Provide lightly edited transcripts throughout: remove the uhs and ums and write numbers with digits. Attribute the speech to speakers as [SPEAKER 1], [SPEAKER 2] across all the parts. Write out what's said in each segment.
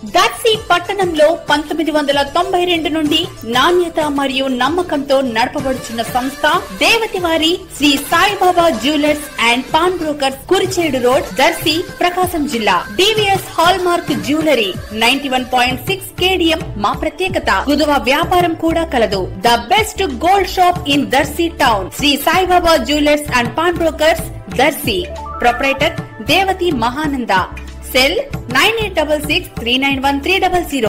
[SPEAKER 1] దర్శి పట్టణంలో 1992 నుండి నాణ్యత మరియు నమ్మకంతో నడపబడుచున్న సంస్థ దేవతివారి Shri Saibaba jewellers and pawn brokers, Kurichedu road, Darsi, Prakasam జిల్లా. DVS hall mark jewellery 91.6 KDM మా ప్రత్యేకత. కుదువ వ్యాపారం కూడా కలదు. The best gold shop in Darsi town. Shri Saibaba jewellers and pawn brokers, Darsi. Proprietor Devathi Mahananda. Cell 9866391300.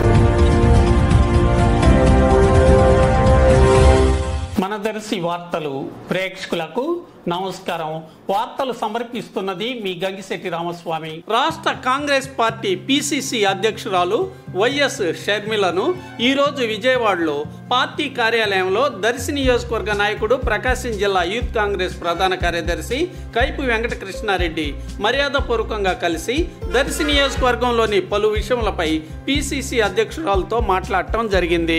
[SPEAKER 2] మన దర్శి వార్తలు ప్రేక్షకులకు నమస్కారం. వార్తలు సమర్పిస్తున్నది మీ గంగిశెట్టి రామస్వామి. రాష్ట్ర కాంగ్రెస్ పార్టీ పిసిసి అధ్యక్షురాలు వైఎస్ షర్మిలను ఈరోజు విజయవాడలో పార్టీ కార్యాలయంలో దర్శి నియోజకవర్గ నాయకుడు, ప్రకాశం జిల్లా యూత్ కాంగ్రెస్ ప్రధాన కార్యదర్శి కైపు వెంకటకృష్ణారెడ్డి మర్యాదపూర్వకంగా కలిసి దర్శి నియోజకవర్గంలోని పలు విషయములపై పిసిసి అధ్యక్షురాలతో మాట్లాడటం జరిగింది.